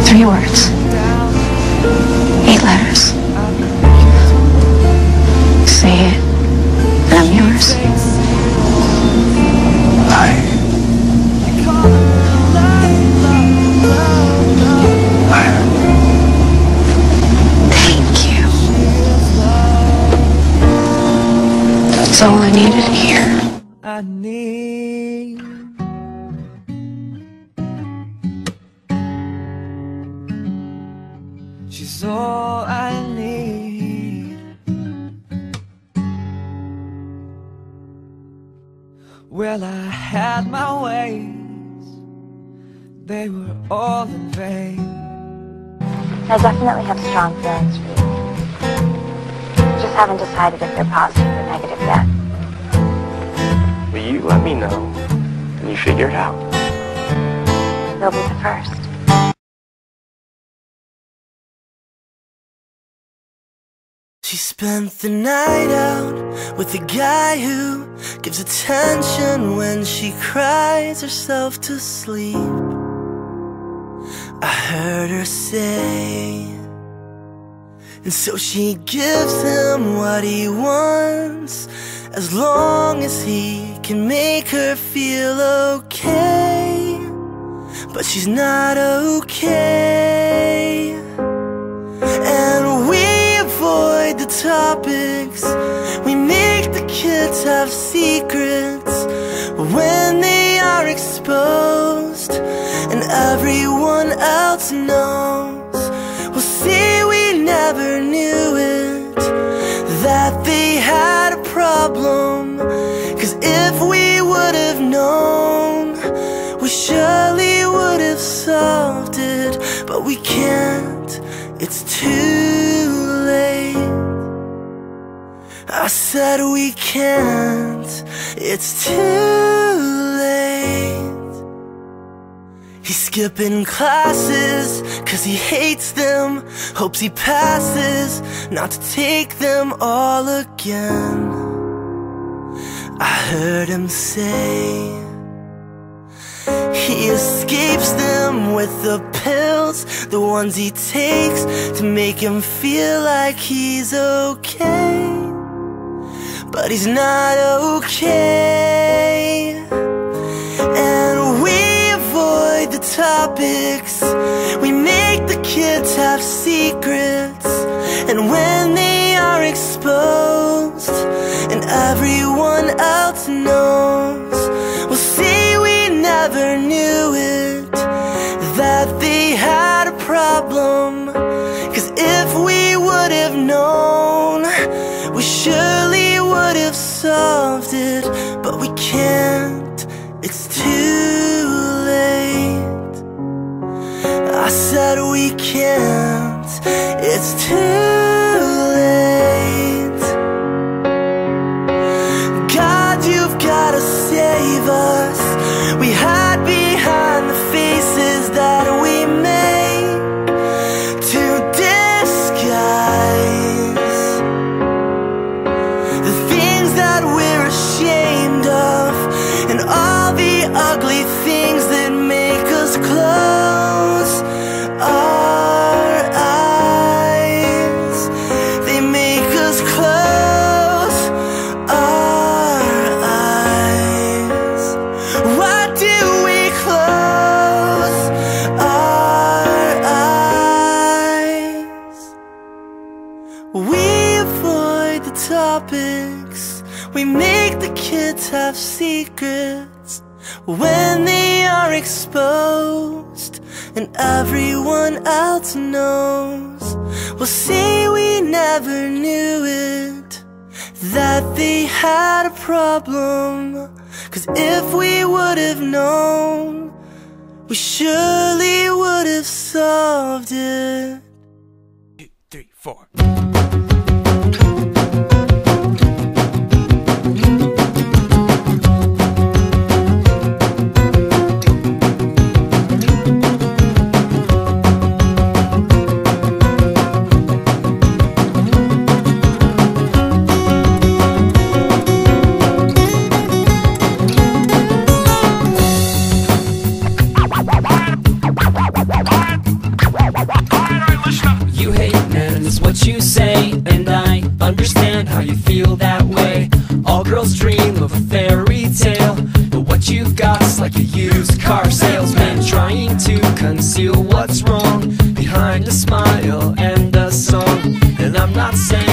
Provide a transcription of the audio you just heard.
3 words. 8 letters. Say it, and I'm yours. Thank you. That's all I needed to hear. I need. She's all I need. Well, I had my ways, they were all in vain. I definitely have strong feelings for you. Just haven't decided if they're positive or negative yet. Will you let me know when you figure it out? You'll be the first. She spent the night out with a guy who gives attention when she cries herself to sleep. I heard her say, and so she gives him what he wants, as long as he can make her feel okay. But she's not okay, and we avoid the topics. We make the kids have secrets, but when they are exposed and everyone else knows, we'll see we never knew it, that they had a problem. 'Cause if we would have known, we surely would have solved it. But we can't, it's too late. I said we can't, it's too late. He's skipping classes 'cause he hates them, hopes he passes, not to take them all again. I heard him say he escapes them with the pills, the ones he takes to make him feel like he's okay. But he's not okay, and we avoid the topics. We make the kids have secrets, and when they are exposed and everyone else knows, we'll see we never knew it, that they had a problem. 'Cause if we would have known, we surely would have solved it. But we can't, it's too late. I said we can't, it's too late. God, you've gotta save us. We hide behind the faces that we make to disguise the things that we're ashamed of, and all the ugly things that make us close our eyes. They make us close our eyes. Why do we close our eyes? We avoid the topics. We make the kids have secrets when they are exposed and everyone else knows. We'll see we never knew it, that they had a problem. 'Cause if we would have known, we surely would have solved it. 2, 3, 4. understand how you feel that way. All girls dream of a fairy tale, but what you've got's like a used car salesman trying to conceal what's wrong behind a smile and a song. And I'm not saying